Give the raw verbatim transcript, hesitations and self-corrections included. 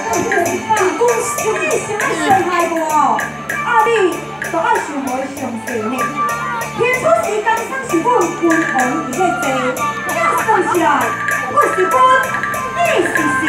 公司你想要伤害我，啊你就爱想无详细呢。天初时刚生是阮君王伫咧坐，假算起来，我是君，你是谁？